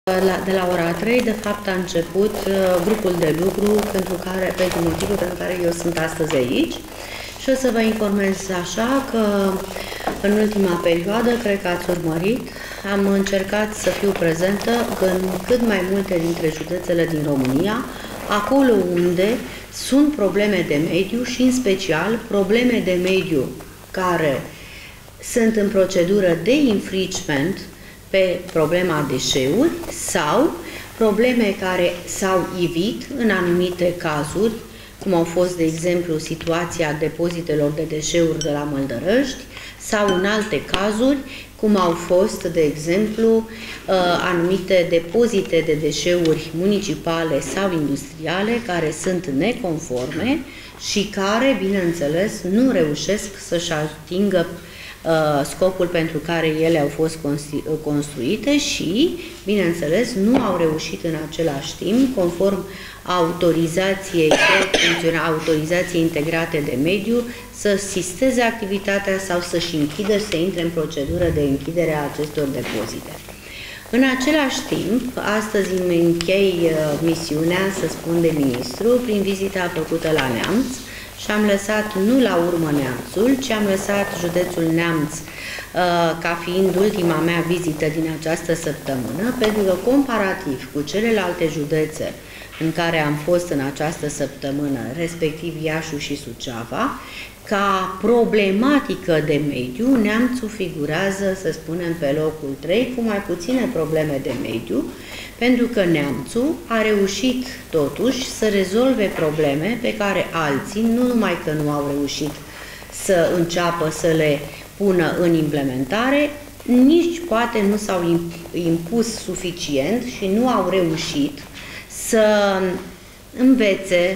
De la ora 3, de fapt, a început grupul de lucru pentru motivul pentru care eu sunt astăzi aici și o să vă informez așa că în ultima perioadă, cred că ați urmărit, am încercat să fiu prezentă în cât mai multe dintre județele din România, acolo unde sunt probleme de mediu și în special probleme de mediu care sunt în procedură de infringement pe problema deșeuri sau probleme care s-au ivit în anumite cazuri, cum au fost, de exemplu, situația depozitelor de deșeuri de la Măldărăști sau în alte cazuri, cum au fost, de exemplu, anumite depozite de deșeuri municipale sau industriale care sunt neconforme și care, bineînțeles, nu reușesc să-și atingă scopul pentru care ele au fost construite și, bineînțeles, nu au reușit în același timp, conform autorizației integrate de mediu, să sisteze activitatea sau să-și închidă, să intre în procedură de închidere a acestor depozite. În același timp, astăzi îmi închei misiunea, să spun, de ministru, prin vizita făcută la Neamț, și am lăsat nu la urmă Neamțul, ci am lăsat județul Neamț ca fiind ultima mea vizită din această săptămână, pentru că comparativ cu celelalte județe în care am fost în această săptămână, respectiv Iașu și Suceava, ca problematică de mediu, Neamțul figurează, să spunem, pe locul 3, cu mai puține probleme de mediu, pentru că Neamțul a reușit totuși să rezolve probleme pe care alții, nu numai că nu au reușit să înceapă să le pună în implementare, nici poate nu s-au impus suficient și nu au reușit să învețe,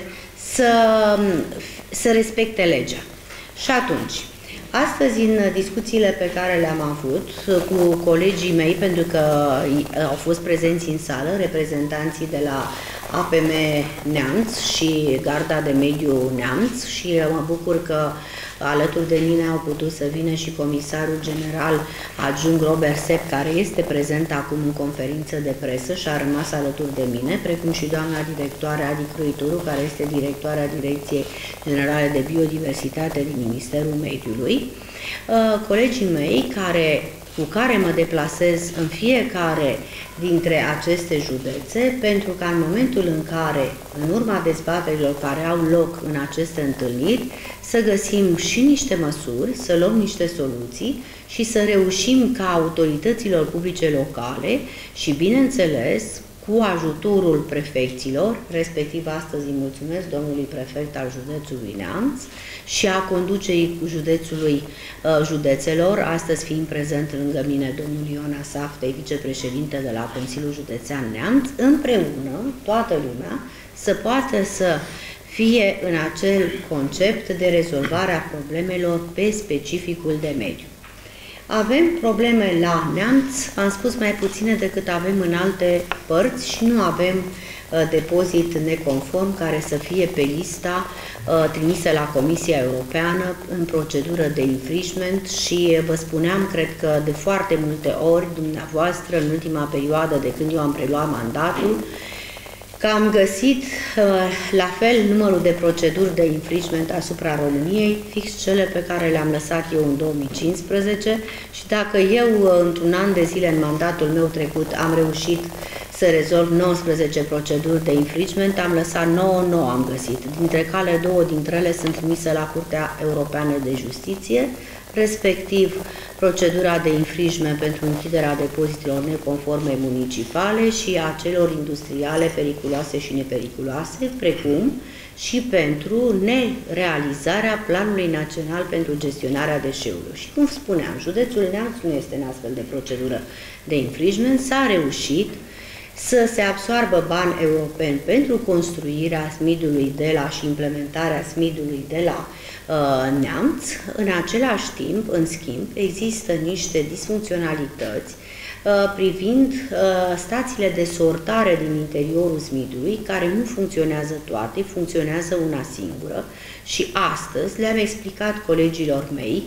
să respecte legea. Și atunci, astăzi, în discuțiile pe care le-am avut cu colegii mei, pentru că au fost prezenți în sală reprezentanții de la APM Neamț și Garda de Mediu Neamț și mă bucur că alături de mine au putut să vină și comisarul general adjunct Robert Sepp, care este prezent acum în conferință de presă și a rămas alături de mine, precum și doamna directoare Adi Cruituru, care este directoarea Direcției Generale de Biodiversitate din Ministerul Mediului. Colegii mei cu care mă deplasez în fiecare dintre aceste județe, pentru că în momentul în care, în urma dezbaterilor care au loc în aceste întâlniri, să găsim și niște măsuri, să luăm niște soluții și să reușim ca autorităților publice locale și, bineînțeles, cu ajutorul prefecților, respectiv astăzi îi mulțumesc domnului prefect al județului Neamț și a conducerii județelor, astăzi fiind prezent lângă mine domnul Iona Saftei, vicepreședinte de la Consiliul Județean Neamț, împreună, toată lumea, să poată să fie în acel concept de rezolvare a problemelor pe specificul de mediu. Avem probleme la Neamț, am spus mai puține decât avem în alte părți și nu avem depozit neconform care să fie pe lista trimisă la Comisia Europeană în procedură de infringement și vă spuneam, cred că de foarte multe ori, dumneavoastră, în ultima perioadă de când eu am preluat mandatul, că am găsit la fel numărul de proceduri de infringement asupra României, fix cele pe care le-am lăsat eu în 2015 și dacă eu într-un an de zile în mandatul meu trecut am reușit să rezolv 19 proceduri de infringement, am lăsat 9 am găsit, dintre care 2 dintre ele sunt trimise la Curtea Europeană de Justiție, respectiv procedura de infringement pentru închiderea depozitelor neconforme municipale și a celor industriale periculoase și nepericuloase, precum și pentru nerealizarea Planului Național pentru gestionarea deșeurilor. Și cum spuneam, județul Neamț nu este în astfel de procedură de infringement, s-a reușit să se absoarbă bani europeni pentru construirea SMID-ului și implementarea SMID-ului de la Neamț. În același timp, în schimb, există niște disfuncționalități privind stațiile de sortare din interiorul SMID-ului, care nu funcționează toate, funcționează una singură și astăzi le-am explicat colegilor mei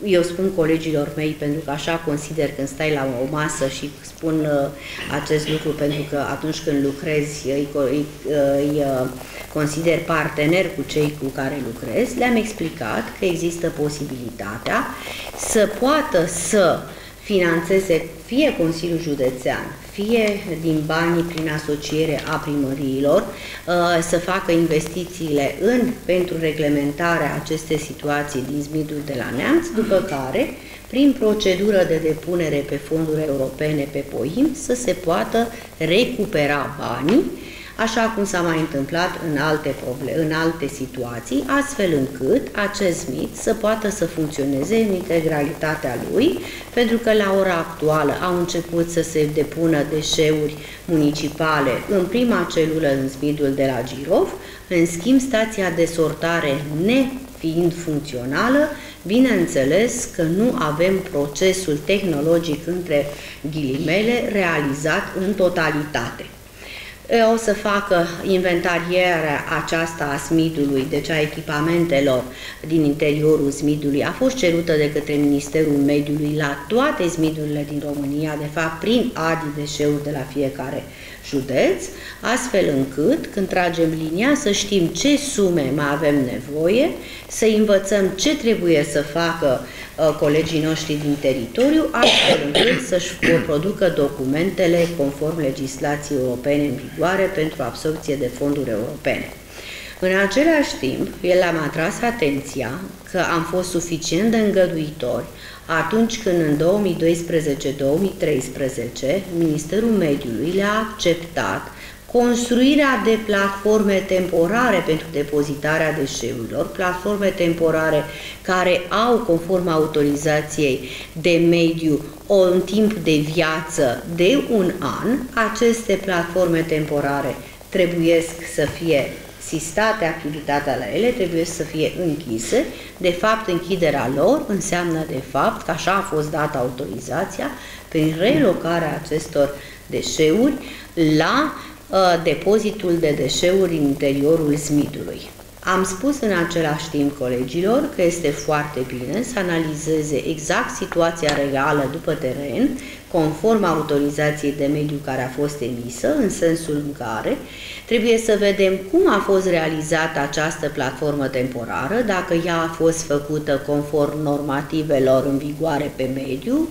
eu spun colegilor mei, pentru că așa consider când stai la o masă și spun acest lucru, pentru că atunci când lucrezi îi consider partener cu cei cu care lucrez, le-am explicat că există posibilitatea să poată să finanțeze fie Consiliul Județean, fie din banii prin asociere a primăriilor, să facă investițiile pentru reglementarea acestei situații din SMID-ul de la Neamț, după care, prin procedură de depunere pe fonduri europene pe POIM, să se poată recupera banii, așa cum s-a mai întâmplat în alte situații, astfel încât acest SMID să poată să funcționeze în integralitatea lui, pentru că la ora actuală au început să se depună deșeuri municipale în prima celulă în SMID-ul de la Girov, în schimb stația de sortare nefiind funcțională, bineînțeles că nu avem procesul tehnologic între ghilimele realizat în totalitate. O să facă inventarierea aceasta a SMID-ului, deci a echipamentelor din interiorul SMID-ului, a fost cerută de către Ministerul Mediului la toate SMID-urile din România, de fapt prin ADI deșeuri de la fiecare județ, astfel încât, când tragem linia, să știm ce sume mai avem nevoie, să învățăm ce trebuie să facă colegii noștri din teritoriu, astfel încât să-și producă documentele conform legislației europene în vigoare pentru absorbție de fonduri europene. În același timp, el am atras atenția că am fost suficient de îngăduitori atunci când în 2012-2013 Ministerul Mediului le-a acceptat construirea de platforme temporare pentru depozitarea deșeurilor, platforme temporare care au, conform autorizației de mediu, un timp de viață de 1 an. Aceste platforme temporare trebuie să fie sistate, activitatea la ele trebuie să fie închise. De fapt, închiderea lor înseamnă de fapt că așa a fost dată autorizația prin relocarea acestor deșeuri la depozitul de deșeuri în interiorul SMID-ului. Am spus în același timp colegilor că este foarte bine să analizeze exact situația reală după teren, conform autorizației de mediu care a fost emisă, în sensul în care trebuie să vedem cum a fost realizată această platformă temporară, dacă ea a fost făcută conform normativelor în vigoare pe mediu,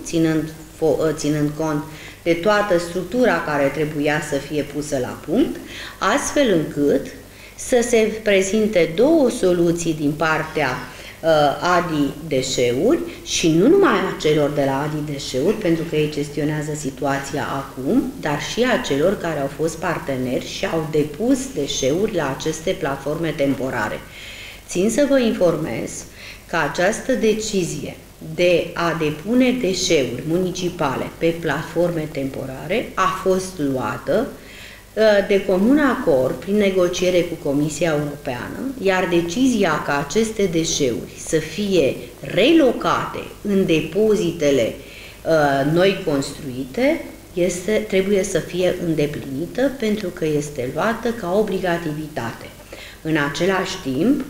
ținând cont de toată structura care trebuia să fie pusă la punct, astfel încât să se prezinte două soluții din partea ADI deșeuri și nu numai a celor de la ADI deșeuri, pentru că ei gestionează situația acum, dar și a celor care au fost parteneri și au depus deșeuri la aceste platforme temporare. Țin să vă informez că această decizie de a depune deșeuri municipale pe platforme temporare a fost luată de comun acord prin negociere cu Comisia Europeană, iar decizia ca aceste deșeuri să fie relocate în depozitele noi construite trebuie să fie îndeplinită, pentru că este luată ca obligativitate. În același timp,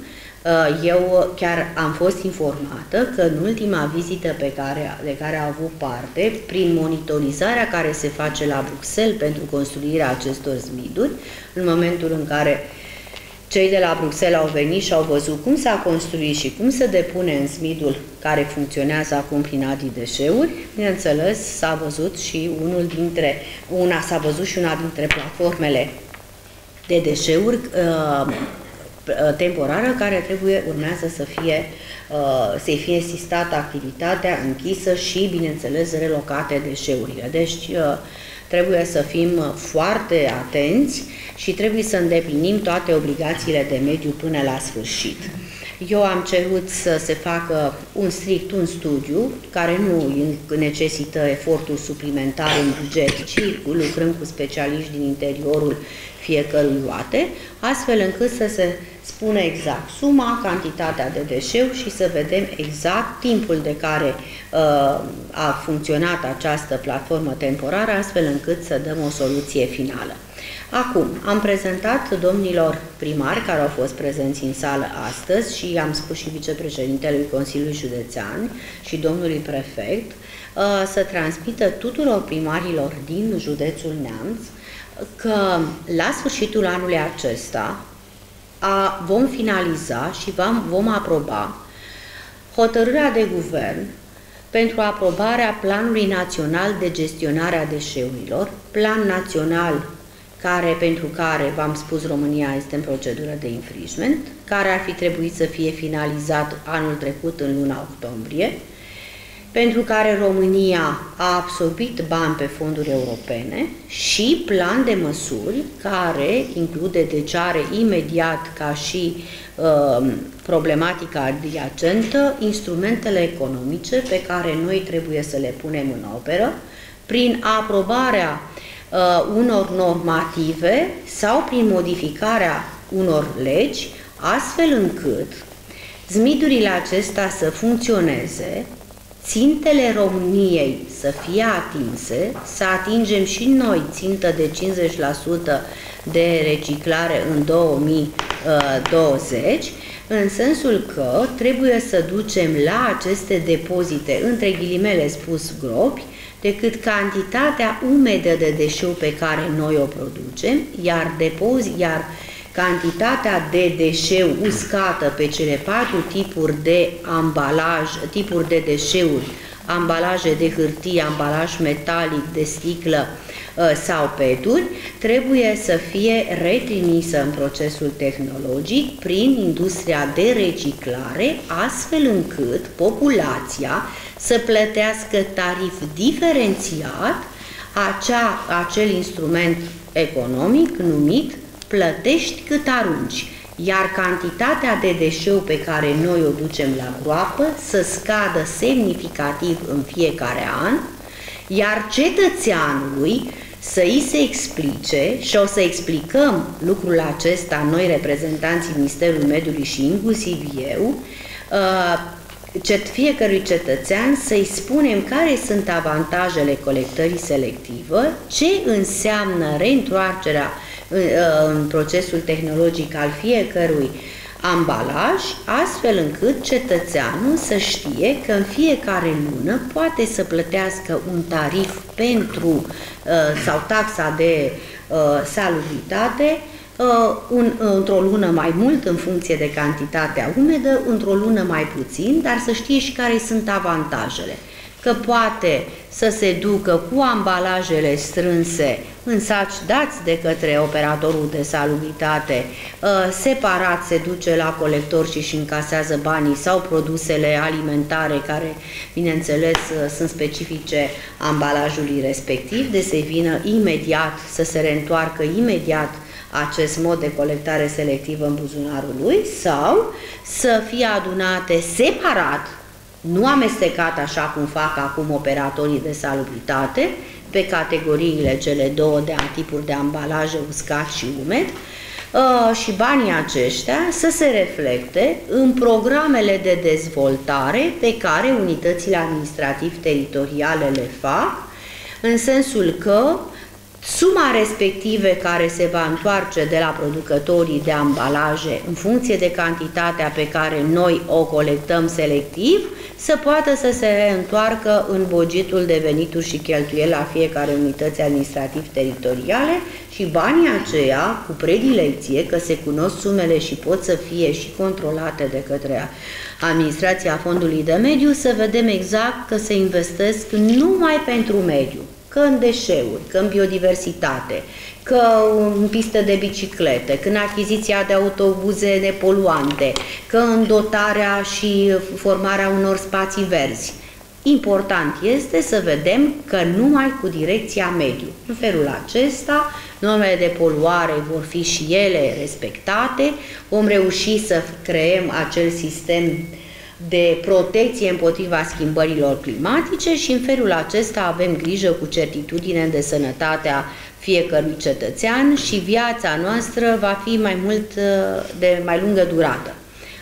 eu chiar am fost informată că în ultima vizită de care a avut parte, prin monitorizarea care se face la Bruxelles pentru construirea acestor SMID-uri, în momentul în care cei de la Bruxelles au venit și au văzut cum s-a construit și cum se depune în SMID-ul care funcționează acum prin ADI deșeuri, bineînțeles s-a văzut și una dintre platformele de deșeuri temporară care urmează să fie sistată activitatea, închisă și, bineînțeles, relocate deșeurile. Deci trebuie să fim foarte atenți și trebuie să îndeplinim toate obligațiile de mediu până la sfârșit. Eu am cerut să se facă un studiu care nu necesită eforturi suplimentare în buget, ci lucrând cu specialiști din interiorul fiecărui loate, astfel încât să se spună exact suma, cantitatea de deșeuri și să vedem exact timpul de care a funcționat această platformă temporară, astfel încât să dăm o soluție finală. Acum, am prezentat domnilor primari care au fost prezenți în sală astăzi și am spus și vicepreședintelui Consiliului Județean și domnului prefect să transmită tuturor primarilor din județul Neamț că la sfârșitul anului acesta vom finaliza și vom aproba hotărârea de guvern pentru aprobarea Planului Național de Gestionare a Deșeurilor, plan național pentru care, v-am spus, România este în procedură de infringement, care ar fi trebuit să fie finalizat anul trecut în luna octombrie, pentru care România a absorbit bani pe fonduri europene și plan de măsuri care include, deci are imediat ca și problematica adiacentă, instrumentele economice pe care noi trebuie să le punem în operă prin aprobarea unor normative sau prin modificarea unor legi, astfel încât zmidurile acestea să funcționeze, țintele României să fie atinse, să atingem și noi țintă de 50% de reciclare în 2020, în sensul că trebuie să ducem la aceste depozite, între ghilimele spus gropi, decât cantitatea umedă de deșeu pe care noi o producem, iar cantitatea de deșeu uscată pe cele 4 tipuri de ambalaj, tipuri de deșeuri, ambalaje de hârtie, ambalaj metalic, de sticlă sau peturi, trebuie să fie retrimisă în procesul tehnologic prin industria de reciclare, astfel încât populația să plătească tarif diferențiat acel instrument economic numit plătești cât arunci, iar cantitatea de deșeu pe care noi o ducem la groapă să scadă semnificativ în fiecare an, iar cetățeanului să îi se explice, și o să explicăm lucrul acesta noi, reprezentanții Ministerului Mediului și inclusiv eu, fiecărui cetățean să-i spunem care sunt avantajele colectării selective, ce înseamnă reîntoarcerea în procesul tehnologic al fiecărui ambalaj, astfel încât cetățeanul să știe că în fiecare lună poate să plătească un tarif pentru sau taxa de salubritate într-o lună mai mult în funcție de cantitatea umedă, într-o lună mai puțin, dar să știe și care sunt avantajele. Că poate să se ducă cu ambalajele strânse în saci dați de către operatorul de salubritate, separat se duce la colector și își încasează banii, sau produsele alimentare care, bineînțeles, sunt specifice ambalajului respectiv, de să vină imediat, să se reîntoarcă imediat acest mod de colectare selectivă în buzunarul lui, sau să fie adunate separat, nu amestecat așa cum fac acum operatorii de salubritate, pe categoriile cele două de tipuri de ambalaje, uscat și umed, și banii aceștia să se reflecte în programele de dezvoltare pe care unitățile administrativ-teritoriale le fac, în sensul că suma respective care se va întoarce de la producătorii de ambalaje în funcție de cantitatea pe care noi o colectăm selectiv, să poată să se reîntoarcă în bugetul de venituri și cheltuieli la fiecare unități administrativ-teritoriale și banii aceia, cu predilecție, că se cunosc sumele și pot să fie și controlate de către administrația Fondului de Mediu, să vedem exact că se investesc numai pentru mediu, că în deșeuri, că în biodiversitate, că în piste de biciclete, că în achiziția de autobuze nepoluante, că în dotarea și formarea unor spații verzi. Important este să vedem că numai cu direcția mediu. În felul acesta, normele de poluare vor fi și ele respectate, vom reuși să creăm acel sistem de protecție împotriva schimbărilor climatice și în felul acesta avem grijă cu certitudine de sănătatea fiecărui cetățean și viața noastră va fi de mai lungă durată.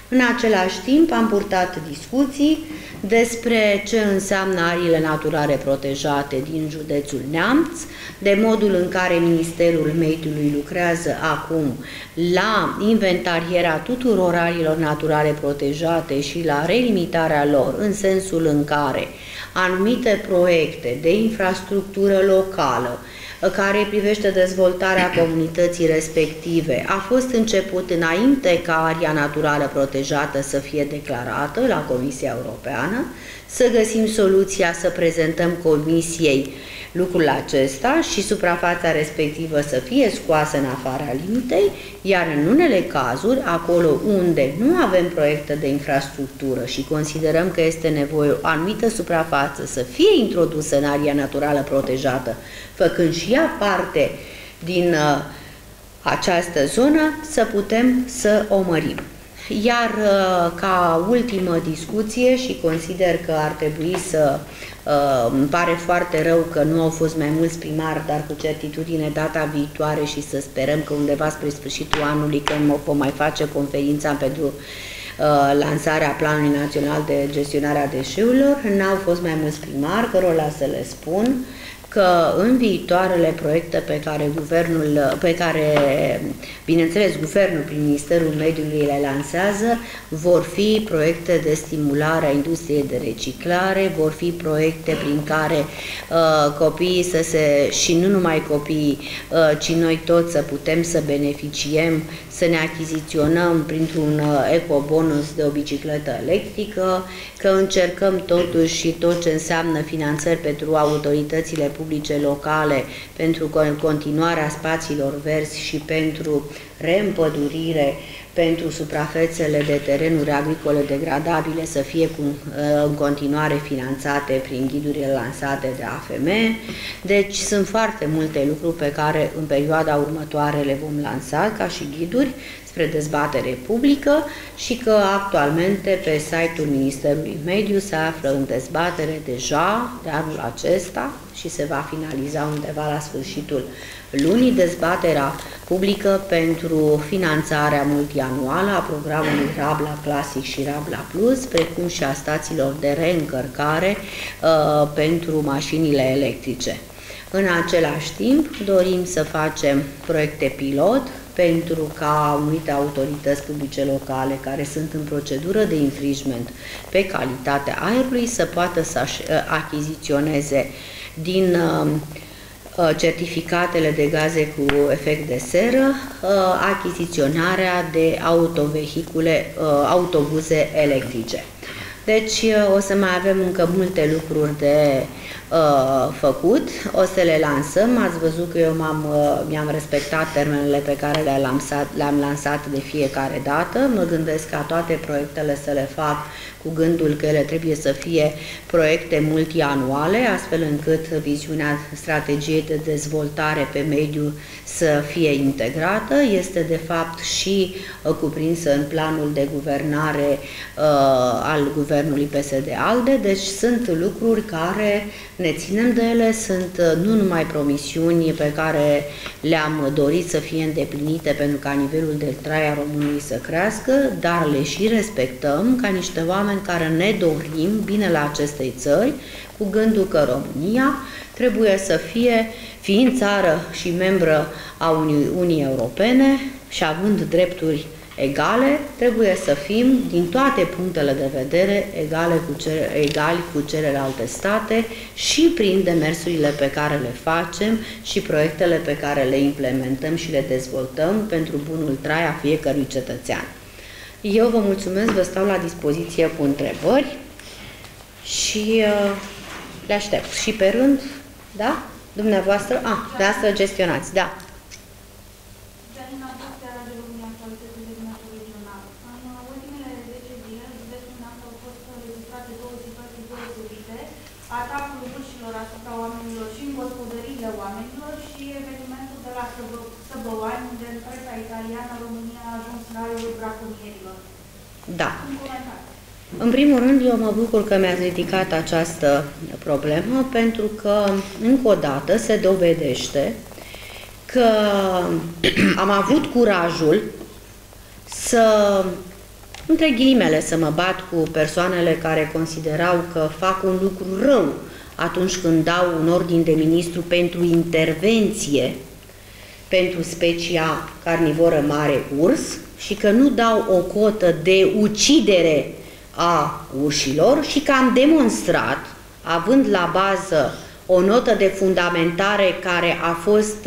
În același timp am purtat discuții despre ce înseamnă ariile naturale protejate din județul Neamț, de modul în care Ministerul Mediului lucrează acum la inventarierea tuturor ariilor naturale protejate și la relimitarea lor, în sensul în care anumite proiecte de infrastructură locală care privește dezvoltarea comunității respective a fost început înainte ca aria naturală protejată să fie declarată la Comisia Europeană, să găsim soluția să prezentăm Comisiei lucrul acesta și suprafața respectivă să fie scoasă în afara limitei, iar în unele cazuri, acolo unde nu avem proiecte de infrastructură și considerăm că este nevoie o anumită suprafață să fie introdusă în aria naturală protejată, făcând și ea parte din această zonă, să putem să o mărim. Iar ca ultimă discuție, și consider că ar trebui să, îmi pare foarte rău că nu au fost mai mulți primari, dar cu certitudine data viitoare și să sperăm că undeva spre sfârșitul anului, când vom mai face conferința pentru lansarea Planului Național de Gestionare a Deșeurilor, n-au fost mai mulți primari, cărora să le spun că în viitoarele proiecte pe care, bineînțeles, guvernul prin Ministerul Mediului le lansează, vor fi proiecte de stimulare a industriei de reciclare, vor fi proiecte prin care copiii și nu numai copiii, ci noi toți să putem să beneficiem, să ne achiziționăm printr-un ecobonus de o bicicletă electrică, că încercăm totuși și tot ce înseamnă finanțări pentru autoritățile publice locale, pentru continuarea spațiilor verzi și pentru reîmpădurire, pentru suprafețele de terenuri agricole degradabile să fie în continuare finanțate prin ghidurile lansate de AFM. Deci sunt foarte multe lucruri pe care în perioada următoare le vom lansa ca și ghiduri spre dezbatere publică și că actualmente pe site-ul Ministerului Mediu se află în dezbatere deja de anul acesta și se va finaliza undeva la sfârșitul lunii dezbaterea publică pentru finanțarea multianuală a programului Rabla Classic și Rabla Plus, precum și a stațiilor de reîncărcare pentru mașinile electrice. În același timp, dorim să facem proiecte pilot pentru ca anumite autorități publice locale care sunt în procedură de infringement pe calitatea aerului să poată să achiziționeze din certificatele de gaze cu efect de seră, achiziționarea de autobuze electrice. Deci o să mai avem încă multe lucruri de făcut, o să le lansăm. Ați văzut că eu mi-am respectat termenele pe care le-am lansat de fiecare dată. Mă gândesc ca toate proiectele să le fac cu gândul că ele trebuie să fie proiecte multianuale, astfel încât viziunea strategiei de dezvoltare pe mediu să fie integrată. Este de fapt și cuprinsă în planul de guvernare al guvernului PSD-ALDE, deci sunt lucruri care ne ținem de ele, sunt nu numai promisiuni pe care le-am dorit să fie îndeplinite pentru ca nivelul de trai a românului să crească, dar le și respectăm ca niște oameni care ne dorim binele acestei țări, cu gândul că România trebuie să fie, fiind țară și membră a Uniunii Europene și având drepturi egale, trebuie să fim, din toate punctele de vedere, egali cu celelalte state și prin demersurile pe care le facem și proiectele pe care le implementăm și le dezvoltăm pentru bunul trai a fiecărui cetățean. Eu vă mulțumesc, vă stau la dispoziție cu întrebări și le aștept. Și pe rând, da? Dumneavoastră? Dumneavoastră gestionați, da. Atacul rușilor asupra oamenilor și în gospodăriile oamenilor și evenimentul de la Săbăuani, unde în presa italiană România a ajuns la raiul braconierilor. Da. În primul rând, eu mă bucur că mi-ați ridicat această problemă, pentru că, încă o dată, se dovedește că am avut curajul să între ghilimele, să mă bat cu persoanele care considerau că fac un lucru rău atunci când dau un ordin de ministru pentru intervenție pentru specia carnivoră mare urs și că nu dau o cotă de ucidere a urșilor și că am demonstrat, având la bază o notă de fundamentare care a fost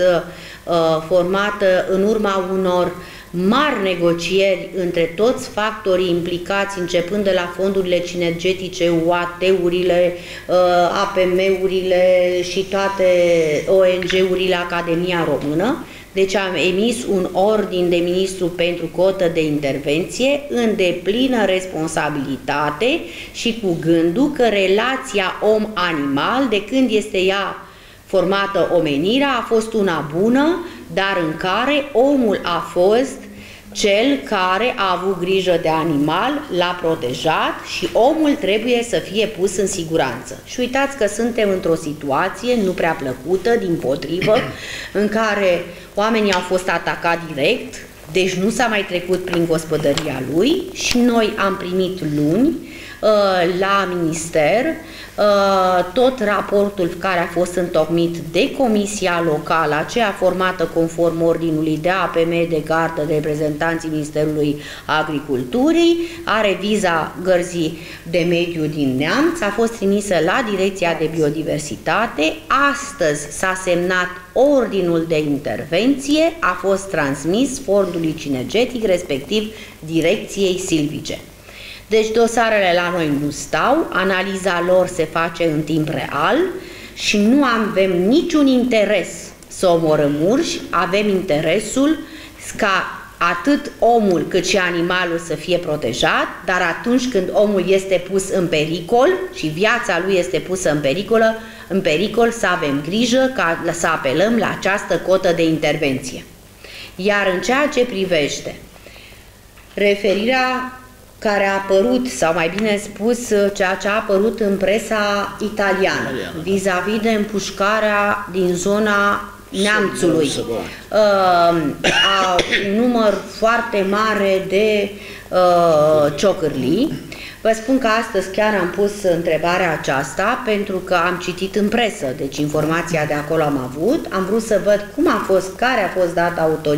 formată în urma unor mari negocieri între toți factorii implicați, începând de la fondurile cinegetice, UAT-urile, APM-urile și toate ONG-urile Academia Română. Deci am emis un ordin de ministru pentru cotă de intervenție în deplină responsabilitate și cu gândul că relația om-animal, de când este ea formată omenirea, a fost una bună, dar în care omul a fost cel care a avut grijă de animal, l-a protejat și omul trebuie să fie pus în siguranță. Și uitați că suntem într-o situație nu prea plăcută, dimpotrivă, în care oamenii au fost atacați direct, deci nu s-a mai trecut prin gospodăria lui și noi am primit luni la minister tot raportul care a fost întocmit de comisia locală, aceea formată conform ordinului de APM, de gardă, de reprezentanții Ministerului Agriculturii, are viza gărzii de mediu din Neamț, a fost trimisă la Direcția de Biodiversitate, astăzi s-a semnat ordinul de intervenție, a fost transmis fondului cinegetic, respectiv Direcției Silvice. Deci dosarele la noi nu stau, analiza lor se face în timp real și nu avem niciun interes să omorâm urși, avem interesul ca atât omul cât și animalul să fie protejat, dar atunci când omul este pus în pericol și viața lui este pusă în pericol să avem grijă ca să apelăm la această cotă de intervenție. Iar în ceea ce privește referirea care a apărut, sau mai bine spus, ceea ce a apărut în presa italiană, vis-a-vis de împușcarea din zona Neamțului. A un număr foarte mare de ciocârlii. Vă spun că astăzi chiar am pus întrebarea aceasta pentru că am citit în presă, deci informația de acolo am avut, am vrut să văd care a fost dată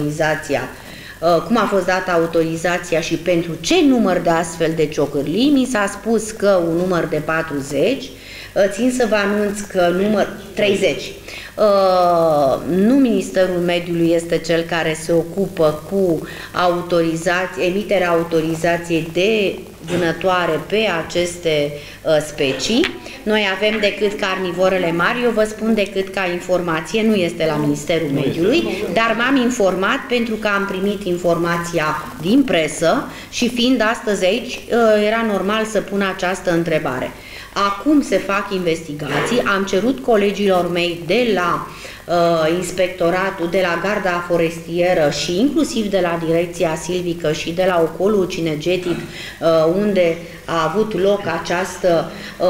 autorizația, și pentru ce număr de astfel de ciocârlii. Mi s-a spus că un număr de 40, țin să vă anunț că număr 30. Nu Ministerul Mediului este cel care se ocupă cu emiterea autorizației de vânătoare pe aceste specii. Noi avem decât carnivorele mari, eu vă spun decât ca informație, nu este la Ministerul Mediului, dar m-am informat pentru că am primit informația din presă și fiind astăzi aici, era normal să pun această întrebare. Acum se fac investigații, am cerut colegilor mei de la inspectoratul, de la garda forestieră și inclusiv de la direcția silvică și de la ocolul cinegetic unde a avut loc această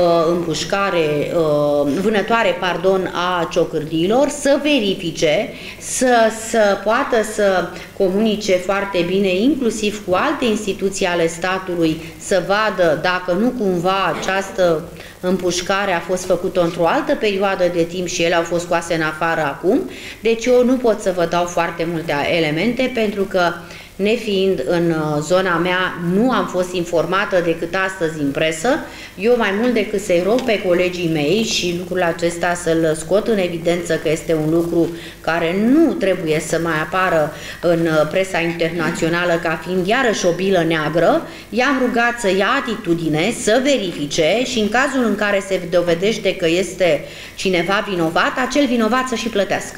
vânătoare a ciocârdiilor, să verifice, să poată să comunice foarte bine, inclusiv cu alte instituții ale statului, să vadă dacă nu cumva această împușcare a fost făcută într-o altă perioadă de timp și ele au fost scoase în afară acum. Deci eu nu pot să vă dau foarte multe elemente pentru că, nefiind în zona mea, nu am fost informată decât astăzi în presă. Eu mai mult decât să-i rog pe colegii mei și lucrul acesta să-l scot în evidență că este un lucru care nu trebuie să mai apară în presa internațională ca fiind iarăși o bilă neagră, i-am rugat să ia atitudine, să verifice și în cazul în care se dovedește că este cineva vinovat, acel vinovat să și plătească.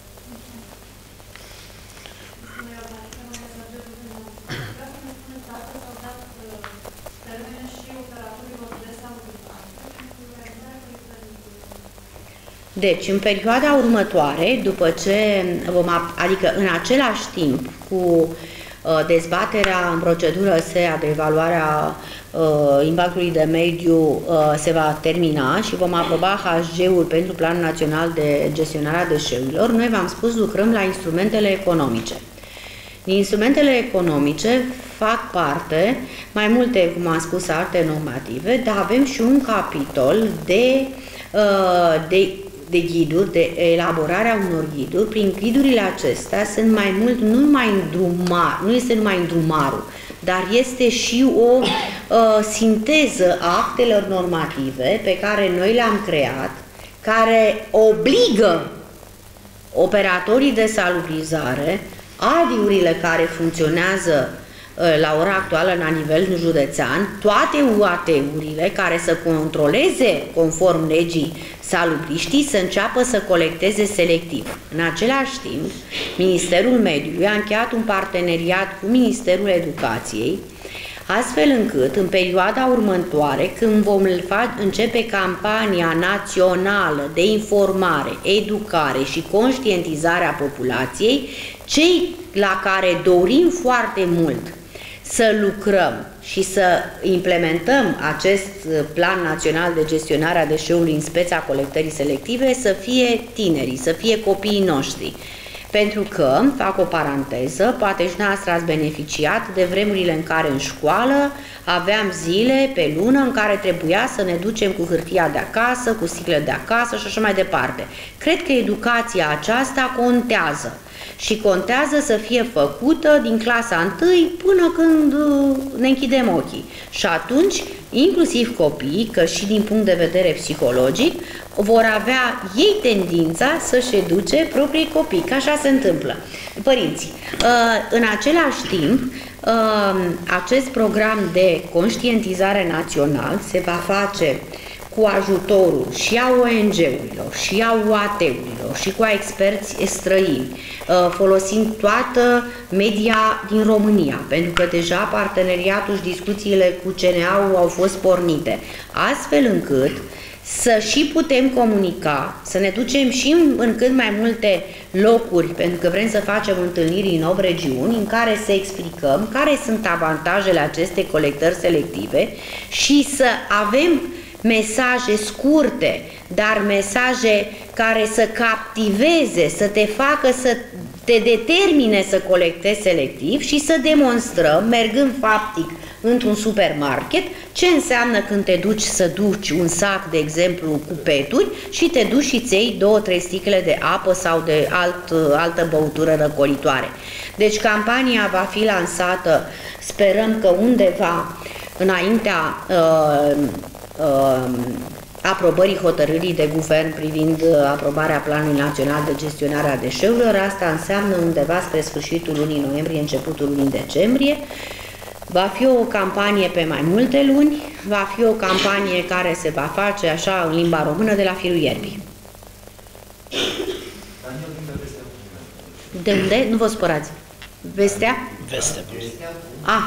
Deci, în perioada următoare, după ce adică în același timp cu dezbaterea în procedură SEA de evaluarea impactului de mediu se va termina și vom aproba HG-ul pentru Planul Național de Gestionare a Deșeurilor, noi v-am spus, lucrăm la instrumentele economice. Din instrumentele economice fac parte mai multe, cum am spus, alte normative, dar avem și un capitol de ghiduri, de elaborarea unor ghiduri. Prin ghidurile acestea sunt mai mult, nu este numai îndrumarul, dar este și o sinteză a actelor normative pe care noi le-am creat, care obligă operatorii de salubrizare, ADI-urile care funcționează la ora actuală la nivel județean, toate UAT-urile care să controleze conform legii salubriștii să înceapă să colecteze selectiv. În același timp, Ministerul Mediului a încheiat un parteneriat cu Ministerul Educației, astfel încât în perioada următoare, când vom începe campania națională de informare, educare și conștientizare a populației, cei la care dorim foarte mult să lucrăm și să implementăm acest plan național de gestionare a deșeului în speța colectării selective, să fie tinerii, să fie copiii noștri. Pentru că, fac o paranteză, poate și noastră ați beneficiat de vremurile în care în școală aveam zile pe lună în care trebuia să ne ducem cu hârtia de acasă, cu sticle de acasă și așa mai departe. Cred că educația aceasta contează. Și contează să fie făcută din clasa 1 până când ne închidem ochii. Și atunci, inclusiv copiii, că și din punct de vedere psihologic, vor avea ei tendința să-și educe proprii copii, că așa se întâmplă. Părinții, în același timp, acest program de conștientizare național se va face cu ajutorul și a ONG-urilor, și a UAT-urilor, și cu a experți străini, folosind toată media din România, pentru că deja parteneriatul și discuțiile cu CNA-ul au fost pornite, astfel încât să și putem comunica, să ne ducem și în cât mai multe locuri, pentru că vrem să facem întâlniri în 8 regiuni, în care să explicăm care sunt avantajele acestei colectări selective și să avem mesaje scurte, dar mesaje care să captiveze, să te facă să te determine să colectezi selectiv și să demonstrăm, mergând faptic într-un supermarket, ce înseamnă când te duci să duci un sac, de exemplu, cu peturi și te duci și îți iei 2-3 sticle de apă sau de altă băutură răcoritoare. Deci campania va fi lansată, sperăm că undeva înaintea aprobării hotărârii de guvern privind aprobarea Planului Național de Gestionare a Deșeurilor. Asta înseamnă undeva spre sfârșitul lunii noiembrie, începutul lunii decembrie. Va fi o campanie pe mai multe luni, va fi o campanie care se va face așa în limba română de la firul ierbii. De unde? Nu vă supărați. Vestea? Vestea. Ah.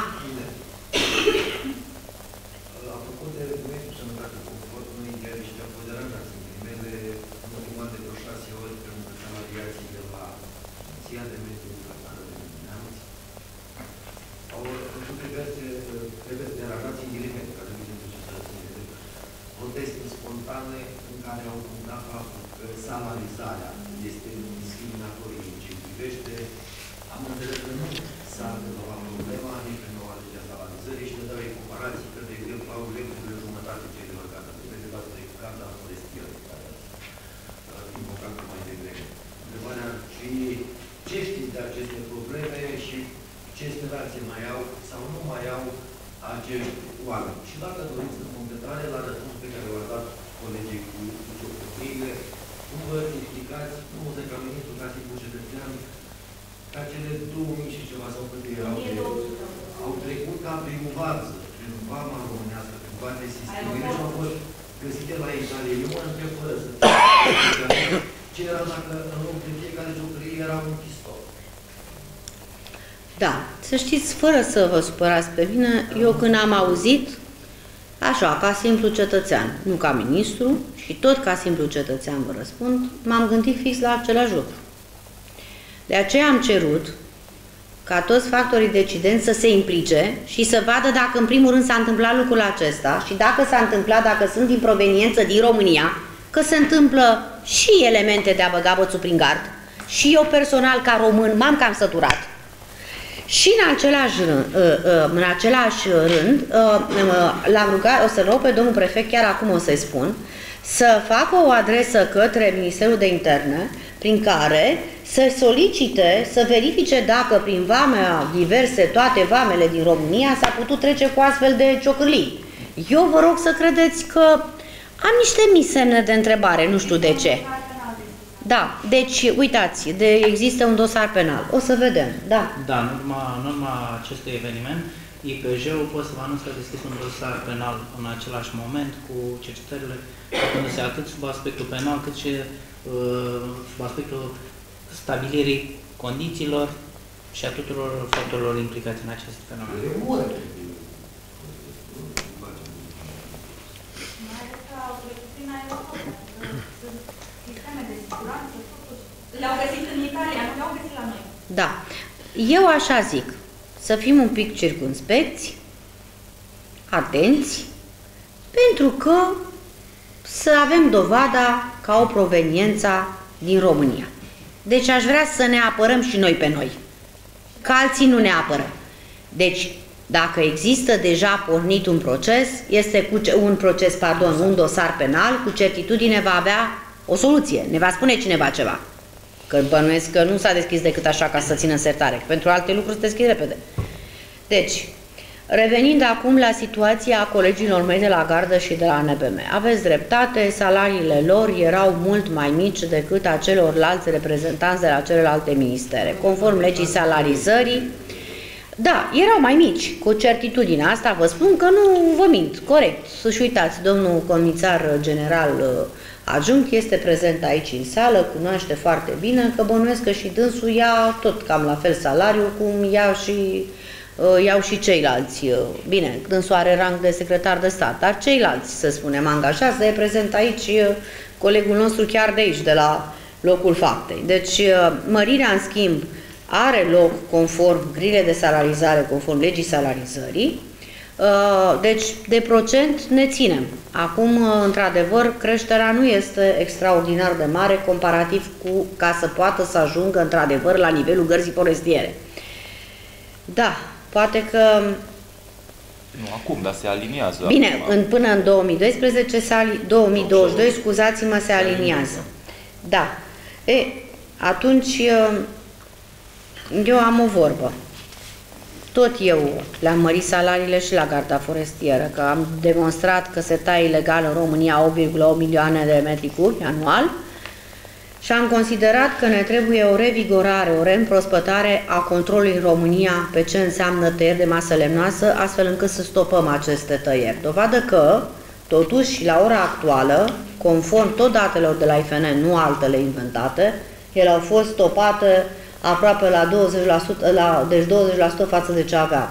Proteste spontane în care au punctat faptul că salarizarea este discriminatorie în ce privește. Am înțeles că nu s-a rezolvat problema nici prin noua lege a salarizării și ne dau comparații că, de exemplu, au lecturile jumătate cei de la Casa de Prezidat de Casa Forestieră, care invocat mai devreme. Întrebarea ar fi ce știți de aceste probleme și ce speranțe mai au sau nu mai au acești oameni. Și dacă doriți în completare la răspuns pe care v-a dat colegii cu ciocările, cum vă explicați, nu vă zic ca ministrul, ca simplu cetățean, ca cele 2000 și ceva sau câte erau, au trecut ca prin vază, prin vama românească, prin toate sistemele și au fost găsite la Italia. Eu mă întreb fără să ce era dacă în loc de fiecare ciocărie era un pistol. Da, să știți, fără să vă supărați pe mine, eu când am auzit, așa, ca simplu cetățean, nu ca ministru, și tot ca simplu cetățean vă răspund, m-am gândit fix la același lucru. De aceea am cerut ca toți factorii decidenți să se implice și să vadă dacă în primul rând s-a întâmplat lucrul acesta și dacă s-a întâmplat, dacă sunt din proveniență din România, că se întâmplă și elemente de a băga bățul prin gard. Și eu personal, ca român, m-am cam săturat. Și în același rând l-am rugat, o să rog pe domnul prefect, chiar acum o să-i spun, să facă o adresă către Ministerul de Interne, prin care să solicite, să verifice dacă prin vamea diverse, toate vamele din România s-a putut trece cu astfel de ciocârlii. Eu vă rog să credeți că am niște semne de întrebare, nu știu de ce. Da, deci, uitați, există un dosar penal. O să vedem, da. Da, în urma acestui eveniment, IPJ-ul pot să vă anunț că a deschis un dosar penal în același moment cu cercetările, făcându-se atât sub aspectul penal, cât și sub aspectul stabilirii condițiilor și a tuturor factorilor implicați în acest fenomen. Le-au găsit în Italia, nu le-au găsit la noi. Da. Eu așa zic, să fim un pic circumspecți, atenți, pentru că să avem dovada că au proveniența din România. Deci aș vrea să ne apărăm și noi pe noi, că alții nu ne apără. Deci, dacă există deja pornit un proces, este un dosar penal, cu certitudine va avea o soluție, ne va spune cineva ceva. Că bănuiesc că nu s-a deschis decât așa ca să țină sertare, că pentru alte lucruri se deschid repede. Deci, revenind acum la situația colegilor mei de la gardă și de la NBM. Aveți dreptate, salariile lor erau mult mai mici decât a celorlalți reprezentanți de la celelalte ministere. Conform legii salarizării, da, erau mai mici, cu certitudine. Asta vă spun că nu vă mint, corect. Să-și uitați, domnul comisar general adjunct este prezent aici în sală, cunoaște foarte bine, că bănuiesc că și dânsul ia tot cam la fel salariul, cum iau și ceilalți. Bine, dânsul are rang de secretar de stat, dar ceilalți, să spunem, angajați, e prezent aici colegul nostru chiar de aici, de la locul faptei. Deci, mărirea, în schimb, are loc conform grile de salarizare, conform legii salarizării. Deci, de procent ne ținem. Acum, într-adevăr, creșterea nu este extraordinar de mare comparativ cu ca să poată să ajungă, într-adevăr, la nivelul gărzii forestiere. Da, poate că... Nu acum, dar se aliniază. Bine, până în 2012, 2022, scuzați-mă, se aliniază. Da. Atunci, eu am o vorbă. Tot eu le-am mărit salariile și la garda forestieră, că am demonstrat că se taie ilegal în România 8,8 milioane de metri cubi anual și am considerat că ne trebuie o revigorare, o reîmprospătare a controlului în România pe ce înseamnă tăieri de masă lemnoasă, astfel încât să stopăm aceste tăieri. Dovadă că, totuși, la ora actuală, conform tot datelor de la IFN, nu altele inventate, ele au fost stopate aproape la 20%, deci 20% față de ce aveam.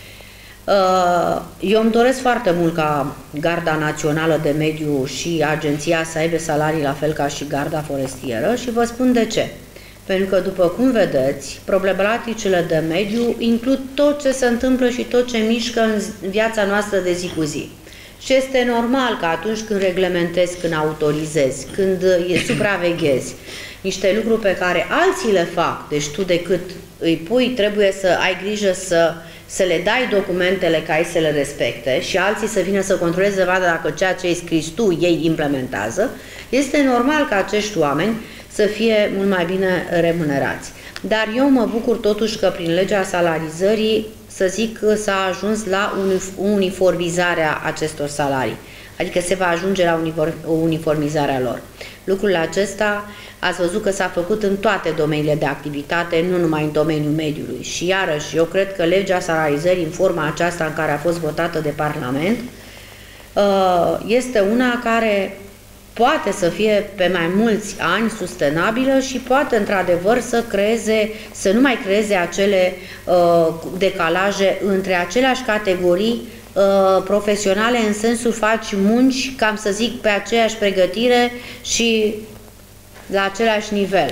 Eu îmi doresc foarte mult ca Garda Națională de Mediu și Agenția să aibă salarii la fel ca și Garda Forestieră și vă spun de ce. Pentru că, după cum vedeți, problematicile de mediu includ tot ce se întâmplă și tot ce mișcă în viața noastră de zi cu zi. Și este normal că atunci când reglementezi, când autorizezi, când supraveghezi niște lucruri pe care alții le fac, deci tu decât îi pui, trebuie să ai grijă să le dai documentele ca ei să le respecte și alții să vină să controleze, vadă dacă ceea ce ai scris tu ei implementează, este normal ca acești oameni să fie mult mai bine remunerați. Dar eu mă bucur totuși că prin legea salarizării, să zic că s-a ajuns la uniformizarea acestor salarii. Adică se va ajunge la uniformizarea lor. Lucrul acesta ați văzut că s-a făcut în toate domeniile de activitate, nu numai în domeniul mediului. Și iarăși, eu cred că legea salarizării în forma aceasta în care a fost votată de Parlament este una care poate să fie pe mai mulți ani sustenabilă și poate într-adevăr să nu mai creeze acele decalaje între aceleași categorii profesionale, în sensul faci munci, cam să zic, pe aceeași pregătire și la același nivel.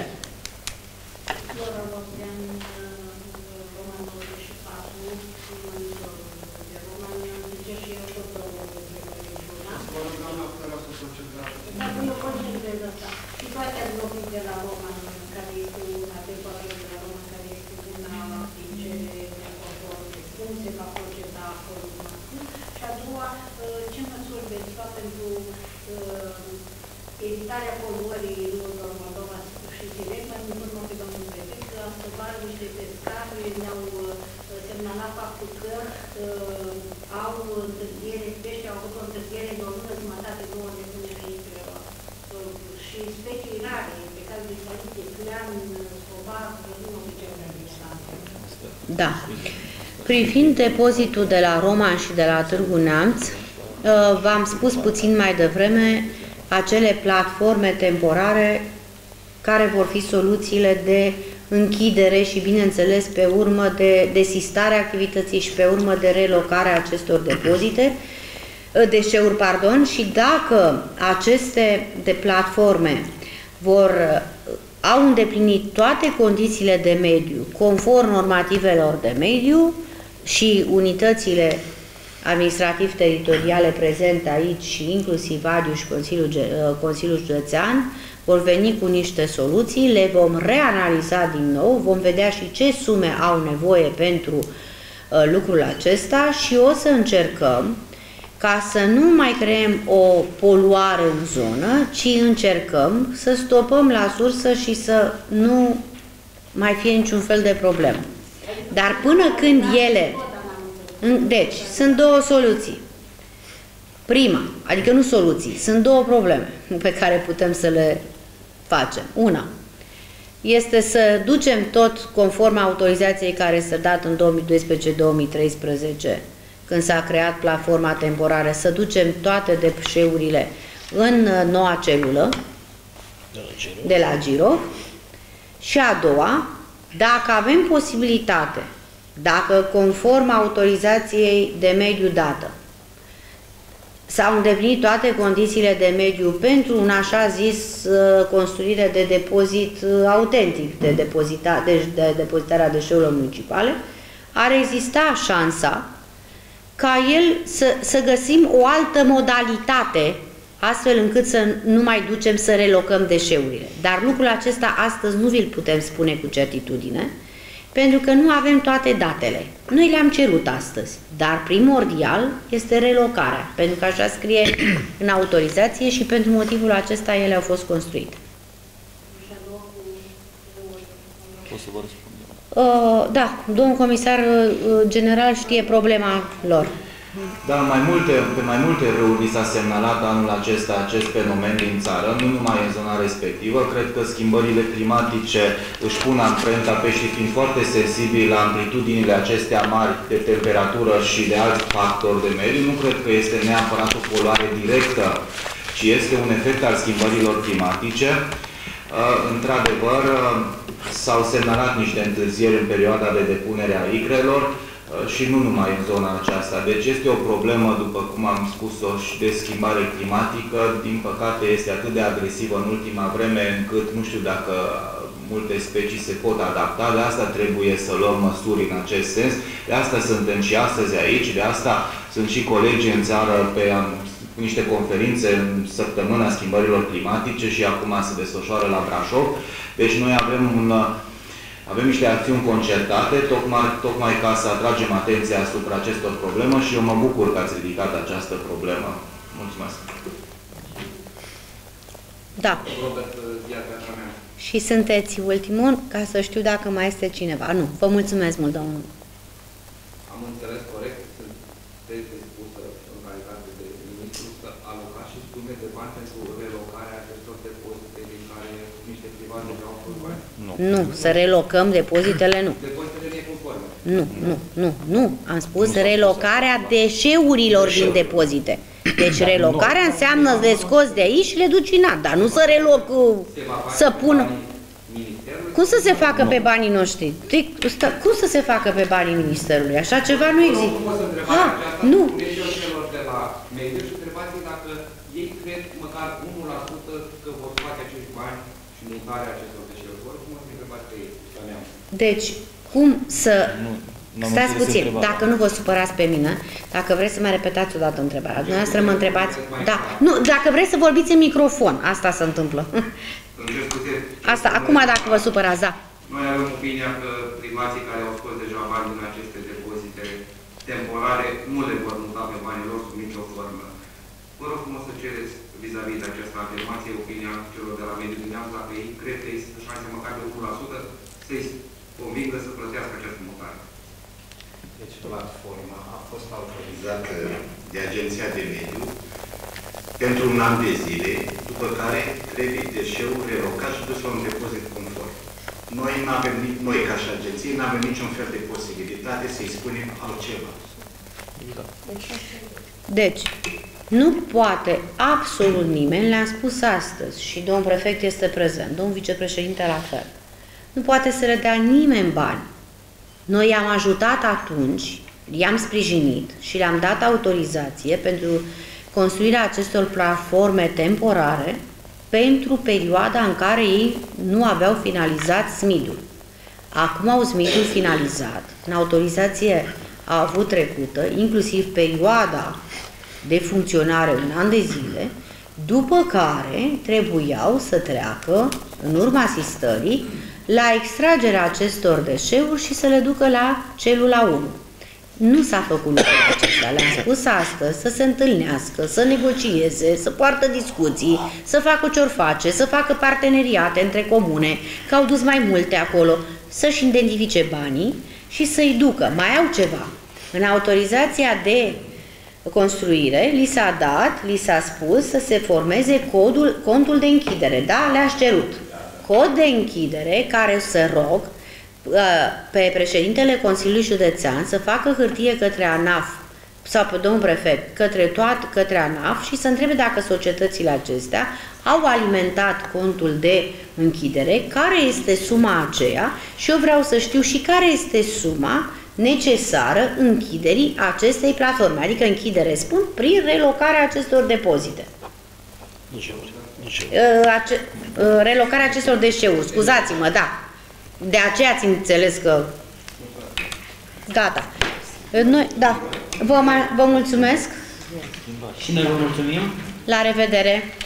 evitarea poluării râurilor Moldova și Siret, mai mult urmă pe domnul prefect, că am salvat niște pescari, ne-au semnalat faptul că au întârziere, pești au avut o întârziere de o lună jumătate, 2 de până aici, și specii rare, pe care dispariție, clean, scobar, nu obicei Da. Privind depozitul de la Roman și de la Târgu Neamț, v-am spus puțin mai devreme acele platforme temporare care vor fi soluțiile de închidere și, bineînțeles, pe urmă de desistarea activității și pe urmă de relocarea acestor deșeuri, pardon, și dacă aceste platforme au îndeplinit toate condițiile de mediu, conform normativelor de mediu și unitățile administrativ-teritoriale prezente aici și inclusiv ADIU și Consiliul Județean, vor veni cu niște soluții, le vom reanaliza din nou, vom vedea și ce sume au nevoie pentru lucrul acesta și o să încercăm ca să nu mai creăm o poluare în zonă, ci încercăm să stopăm la sursă și să nu mai fie niciun fel de problemă. Dar până când ele... Deci, sunt două soluții. Prima, adică nu soluții, sunt două probleme pe care putem să le facem. Una este să ducem tot conform autorizației care s-a dat în 2012-2013, când s-a creat platforma temporară, să ducem toate deșeurile în noua celulă de la Giro. Și a doua, dacă avem posibilitate, dacă conform autorizației de mediu dată s-au îndeplinit toate condițiile de mediu pentru un așa zis construire de depozit autentic, de depozitarea deșeurilor municipale, ar exista șansa ca el să găsim o altă modalitate, astfel încât să nu mai ducem să relocăm deșeurile. Dar lucrul acesta astăzi nu vi-l putem spune cu certitudine, pentru că nu avem toate datele. Noi le-am cerut astăzi, dar primordial este relocarea, pentru că așa scrie în autorizație și pentru motivul acesta ele au fost construite. O să vă răspund. Da, domnul comisar general știe problema lor. Dar pe mai multe râuri li s-a semnalat anul acesta acest fenomen din țară, nu numai în zona respectivă. Cred că schimbările climatice își pun amprenta, peștii fiind foarte sensibili la amplitudinile acestea mari de temperatură și de alți factori de mediu. Nu cred că este neapărat o poluare directă, ci este un efect al schimbărilor climatice. Într-adevăr, s-au semnalat niște întârzieri în perioada de depunere a icrelor, și nu numai în zona aceasta. Deci este o problemă, după cum am spus-o, și de schimbare climatică. Din păcate este atât de agresivă în ultima vreme, încât nu știu dacă multe specii se pot adapta. De asta trebuie să luăm măsuri în acest sens. De asta suntem și astăzi aici, de asta sunt și colegii în țară pe niște conferințe în săptămâna schimbărilor climatice și acum se desfășoară la Brașov. Deci noi avem niște acțiuni concertate, tocmai ca să atragem atenția asupra acestor probleme și eu mă bucur că ați ridicat această problemă. Mulțumesc. Da. Și sunteți ultimul, ca să știu dacă mai este cineva. Nu, vă mulțumesc mult, domnul. Am înțeles corect, sunteți dispusă în calitate de ministru să alocați și sume de bani pentru relocarea acestor depozite din care niște privați deja au fost bani? Nu, să relocăm depozitele, nu. Depozitele neconforme? Nu. Am spus relocarea deșeurilor din depozite. Deci relocarea înseamnă de scos de aici și le duci în alt, dar nu să reloc, să pun... Cum să se facă pe banii noștri? Cum să se facă pe banii Ministerului? Așa ceva nu există. Nu. De la mediu și întrebați dacă ei cred măcar 1% că vor face acești bani și mutarea acestor deșeuri. Oricum o să întrebați pe ei. Deci, cum să... Stați puțin, dacă nu vă supărați pe mine, dacă vreți să mai repetați o dată întrebarea, dumneavoastră mă întrebați, da, nu, dacă vreți să vorbiți în microfon, asta se întâmplă. Asta, acum dacă vă supărați, da. Noi avem opinia că privații care au scos deja bani din aceste depozite temporare nu le vor muta pe banii lor sub nicio formă. vă rog frumos să cereți vis-a-vis de această afirmație opinia celor de la mediul dumneavoastră, dacă ei cred că există șanse măcar de 1% să-i convingă să plătească această mutare. Deci platforma a fost autorizată de Agenția de Mediu pentru un an de zile, după care trebuie deșeul relocat și dus la un depozit conform. Noi ca și agenție, nu avem niciun fel de posibilitate să-i spunem altceva. Deci, nu poate absolut nimeni, le-am spus astăzi și domnul prefect este prezent, domnul vicepreședinte la fel, nu poate să le dea nimeni bani. Noi i-am ajutat atunci, i-am sprijinit și le-am dat autorizație pentru construirea acestor platforme temporare pentru perioada în care ei nu aveau finalizat SMID-ul. Acum au SMID-ul finalizat, în autorizație a avut trecută, inclusiv perioada de funcționare un an de zile, după care trebuiau să treacă, în urma asistării, la extragerea acestor deșeuri și să le ducă la celula 1. Nu s-a făcut lucrul acesta. Le-am spus astăzi să se întâlnească, să negocieze, să poartă discuții, să facă ce-or face, să facă parteneriate între comune, că au dus mai multe acolo, să-și identifice banii și să-i ducă. Mai au ceva. În autorizația de construire, li s-a dat, li s-a spus să se formeze contul de închidere. Da? Le-aș cerut. Cod de închidere care să rog pe președintele Consiliului Județean să facă hârtie către ANAF sau pe domnul prefect către ANAF și să întrebe dacă societățile acestea au alimentat contul de închidere, care este suma aceea și eu vreau să știu și care este suma necesară închiderii acestei platforme, adică închidere, spun, prin relocarea acestor depozite. Relocarea acestor deșeuri, scuzați-mă, da. De aceea ați înțeles că... Gata. Noi, da. Vă mulțumesc. Și noi vă mulțumim. La revedere.